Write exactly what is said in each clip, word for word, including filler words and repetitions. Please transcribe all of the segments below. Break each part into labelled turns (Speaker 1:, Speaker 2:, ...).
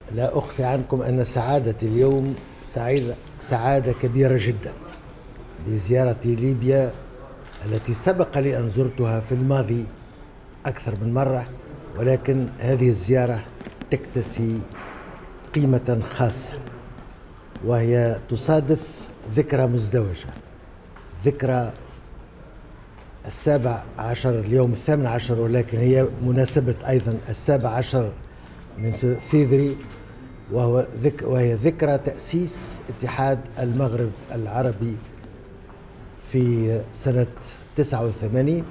Speaker 1: لا أخفي عنكم أن سعادتي اليوم سعيدة سعادة كبيرة جدا بزيارتي ليبيا التي سبق لي أن زرتها في الماضي أكثر من مرة، ولكن هذه الزيارة تكتسي قيمة خاصة، وهي تصادف ذكرى مزدوجة، ذكرى السابع عشر اليوم الثامن عشر، ولكن هي مناسبة أيضا السابع عشر من فيفري، وهو ذك وهي ذكرى تأسيس اتحاد المغرب العربي في سنة تسعة وثمانين،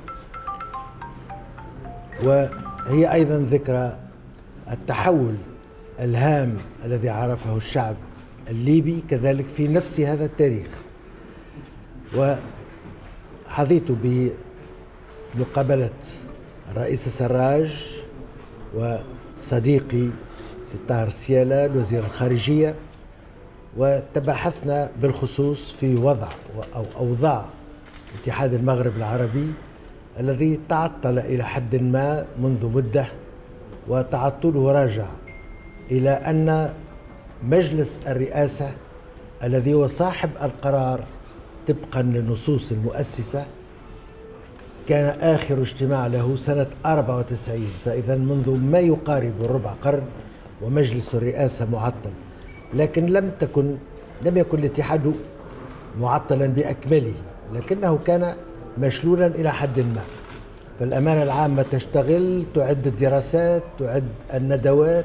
Speaker 1: وهي أيضا ذكرى التحول الهام الذي عرفه الشعب الليبي كذلك في نفس هذا التاريخ. وحظيت بمقابلة الرئيس سراج وصديقي سي طاهر سيالة وزير الخارجية، وتباحثنا بالخصوص في وضع أو أوضاع اتحاد المغرب العربي الذي تعطل إلى حد ما منذ مدة، وتعطله راجع إلى أن مجلس الرئاسة الذي هو صاحب القرار طبقا للنصوص المؤسسة كان آخر اجتماع له سنة أربعة وتسعين، فإذا منذ ما يقارب الربع قرن ومجلس الرئاسة معطل. لكن لم تكن لم يكن الاتحاد معطلا بأكمله، لكنه كان مشلولا إلى حد ما. فالأمانة العامة تشتغل، تعد الدراسات، تعد الندوات.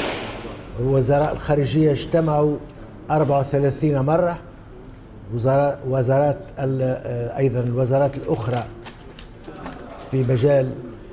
Speaker 1: وزراء الخارجية اجتمعوا أربعة وثلاثين مرة، وزراء وزارات أيضا الوزارات الأخرى في مجال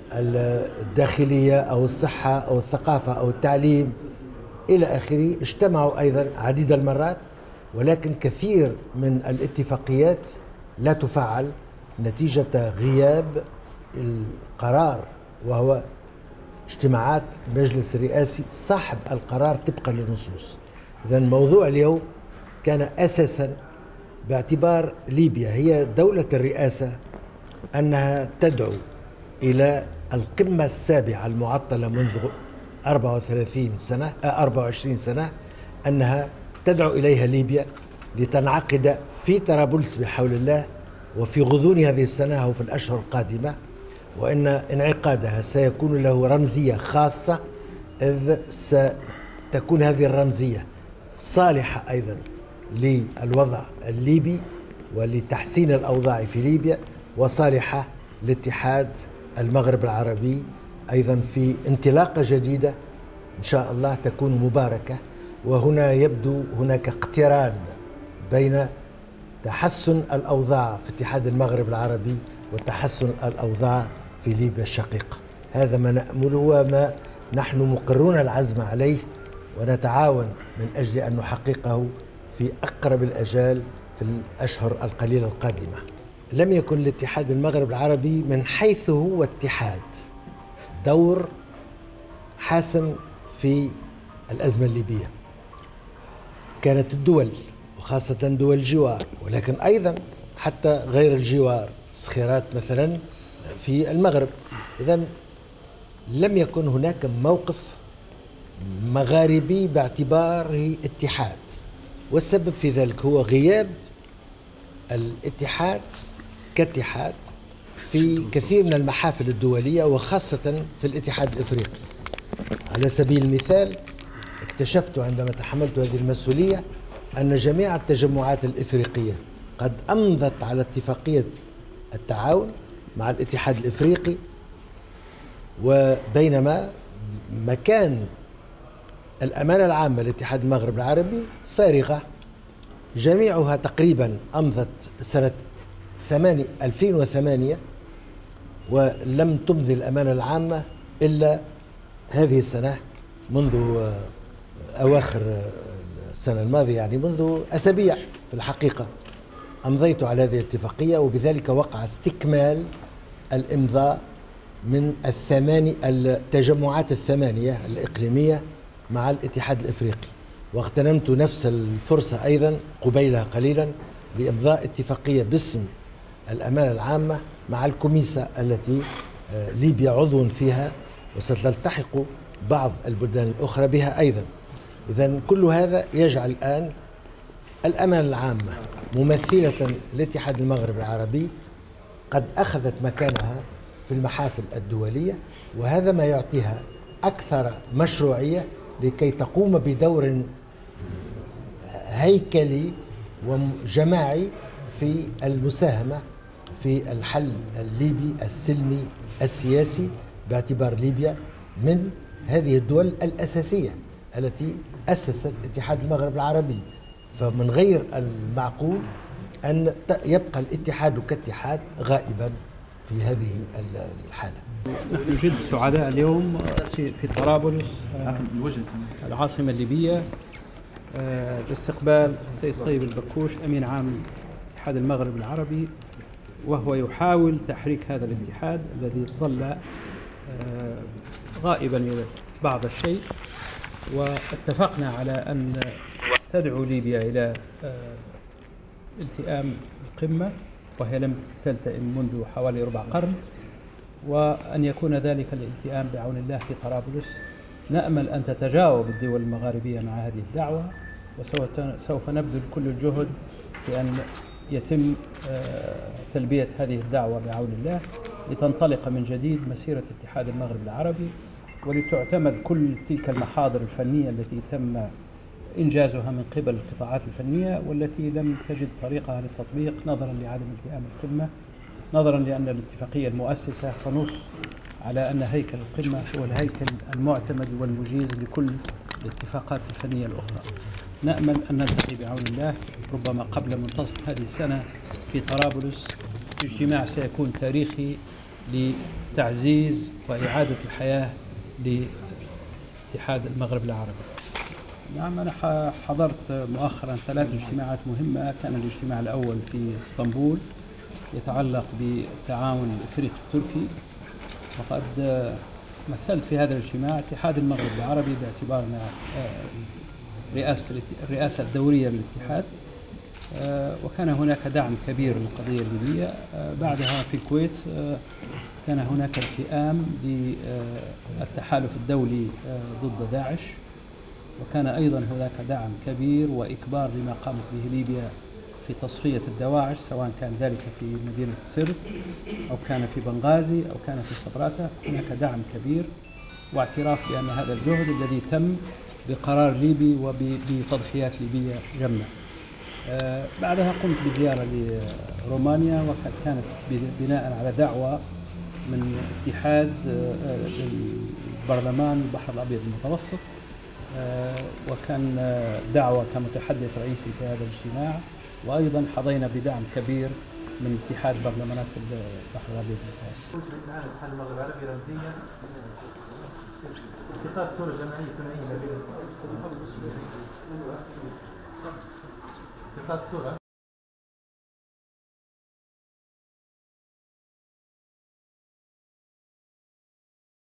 Speaker 1: الداخلية أو الصحة أو الثقافة أو التعليم إلى آخره اجتمعوا أيضا عديد المرات، ولكن كثير من الاتفاقيات لا تفعل نتيجة غياب القرار، وهو اجتماعات المجلس الرئاسي صاحب القرار طبقا للنصوص. إذن موضوع اليوم كان أساسا باعتبار ليبيا هي دولة الرئاسة أنها تدعو إلى القمة السابعة المعطلة منذ أربعة وثلاثين سنة أربعة وعشرين سنة، أنها تدعو إليها ليبيا لتنعقد في طرابلس بحول الله وفي غضون هذه السنة أو في الأشهر القادمة، وأن انعقادها سيكون له رمزية خاصة، إذ ستكون هذه الرمزية صالحة أيضا للوضع الليبي ولتحسين الأوضاع في ليبيا، وصالحة لاتحاد المغرب العربي أيضا في انطلاقة جديدة إن شاء الله تكون مباركة. وهنا يبدو هناك اقتران بين تحسن الأوضاع في اتحاد المغرب العربي وتحسن الأوضاع في ليبيا الشقيقة. هذا ما نأمله وما نحن مقرون العزم عليه، ونتعاون من أجل أن نحققه في أقرب الأجال في الأشهر القليلة القادمة. لم يكن لاتحاد المغرب العربي من حيث هو اتحاد دور حاسم في الأزمة الليبية. كانت الدول وخاصة دول الجوار، ولكن أيضا حتى غير الجوار، صخيرات مثلا في المغرب. إذن لم يكن هناك موقف مغاربي باعتباره اتحاد، والسبب في ذلك هو غياب الاتحاد كاتحاد في كثير من المحافل الدولية وخاصة في الاتحاد الإفريقي. على سبيل المثال اكتشفت عندما تحملت هذه المسؤولية أن جميع التجمعات الإفريقية قد أمضت على اتفاقية التعاون مع الاتحاد الإفريقي، وبينما مكان الأمانة العامة لاتحاد المغرب العربي فارغة، جميعها تقريبا أمضت سنة ألفين وثمانية، ولم تمضي الأمانة العامة إلا هذه السنة منذ أواخر السنة الماضية، يعني منذ أسابيع في الحقيقة أمضيت على هذه الاتفاقية، وبذلك وقع استكمال الإمضاء من الثماني التجمعات الثمانية الإقليمية مع الاتحاد الإفريقي. واغتنمت نفس الفرصة أيضا قبيلها قليلا لإمضاء اتفاقية باسم الأمانة العامة مع الكوميسا التي ليبيا عضو فيها، وستلتحق بعض البلدان الأخرى بها أيضا. إذن كل هذا يجعل الآن الأمانة العامة ممثلة لاتحاد المغرب العربي قد أخذت مكانها في المحافل الدولية، وهذا ما يعطيها أكثر مشروعية لكي تقوم بدور هيكلي وجماعي في المساهمة في الحل الليبي السلمي السياسي، باعتبار ليبيا من هذه الدول الأساسية التي أسست اتحاد المغرب العربي. فمن غير المعقول أن يبقى الاتحاد كاتحاد غائبا في هذه الحالة.
Speaker 2: نحن جد سعداء اليوم في في طرابلس العاصمة الليبية لاستقبال السيد طيب البكوش أمين عام اتحاد المغرب العربي، وهو يحاول تحريك هذا الاتحاد الذي ظل غائبا بعض الشيء. واتفقنا على أن تدعو ليبيا إلى التئام القمة، وهي لم تلتئم منذ حوالي ربع قرن، وأن يكون ذلك الالتئام بعون الله في طرابلس. نأمل أن تتجاوب الدول المغاربية مع هذه الدعوة، وسوف نبذل كل الجهد في أن يتم تلبية هذه الدعوة بعون الله، لتنطلق من جديد مسيرة اتحاد المغرب العربي، ولتعتمد كل تلك المحاضر الفنية التي تم إنجازها من قبل القطاعات الفنية والتي لم تجد طريقها للتطبيق نظرا لعدم التئام القمة، نظرا لأن الاتفاقية المؤسسة تنص على أن هيكل القمة هو الهيكل المعتمد والمجيز لكل الاتفاقات الفنية الأخرى. نأمل أن نلتقي بعون الله ربما قبل منتصف هذه السنة في طرابلس، اجتماع سيكون تاريخي لتعزيز وإعادة الحياة لاتحاد المغرب العربي. نعم، أنا حضرت مؤخرا ثلاث اجتماعات مهمة. كان الاجتماع الأول في اسطنبول يتعلق بالتعاون الإفريقي التركي، وقد مثلت في هذا الاجتماع اتحاد المغرب العربي باعتبارنا رئاسة الرئاسة الدورية للاتحاد، وكان هناك دعم كبير للقضية الليبية. بعدها في الكويت كان هناك التئام للتحالف الدولي ضد داعش، وكان أيضا هناك دعم كبير وإكبار لما قامت به ليبيا في تصفية الدواعش، سواء كان ذلك في مدينة سرت أو كان في بنغازي أو كان في صبراتة. هناك دعم كبير واعتراف بأن هذا الجهد الذي تم بقرار ليبي وبتضحيات ليبية جمة. آه بعدها قمت بزيارة لرومانيا، وقد كانت بناء على دعوة من اتحاد آه البرلمان البحر الأبيض المتوسط، آه وكان دعوة كمتحدث رئيسي في هذا الاجتماع، وأيضا حظينا بدعم كبير من اتحاد برلمانات البحر الأبيض المتوسط.
Speaker 3: الاتحاد المغرب العربي رمزيا اتخاذ صورة جماعية ثنائية ما بين اتخاذ صورة